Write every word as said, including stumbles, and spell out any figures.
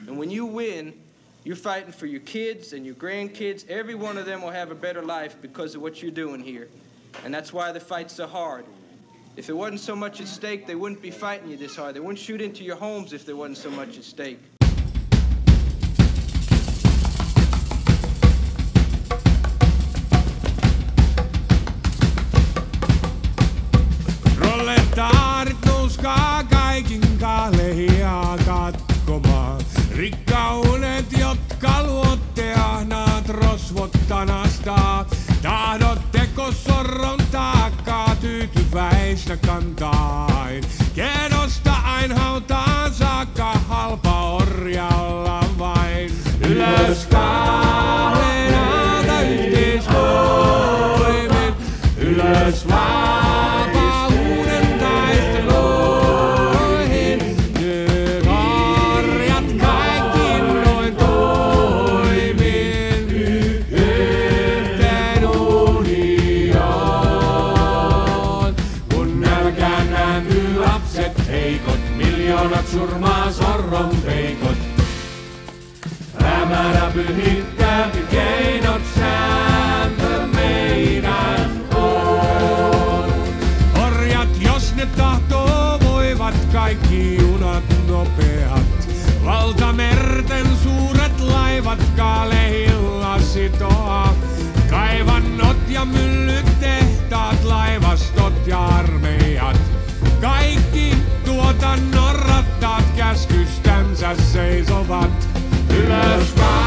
And when you win, you're fighting for your kids and your grandkids. Every one of them will have a better life because of what you're doing here. And that's why the fight's so hard. If it wasn't so much at stake, they wouldn't be fighting you this hard. They wouldn't shoot into your homes if there wasn't so much at stake. Proletaarit, nouskaa kaikin kaalehia katkomaan. Rikkaudet, jotka luotte ahnaat rosvot tanastaa. Tahdotteko sorron taakkaa tyytyväistä kantain? Kedosta ain hautaan saakka halpa orja olla vain. Ylös kahden alta yhteisvoimin. Ylös vapauuden taisteluihin. Nyt orjat kaikki noin toimin. Yhteen unioon. Kun nälkään nääntyy lapset heikot, miljoonat surmaa sorron peikot. Hämärä pyhittääkin keinot, sääntö meidän on. Orjat, jos ne tahtoo, voivat kaikki junat nopeat. Valtamerten suuret laivat kaalehilla sitoa. Kaivannot ja myllyt, tehtaat, laivastot ja armeijat. Kaikki tuotannon rattaat käskystänsä seisovat. Ylös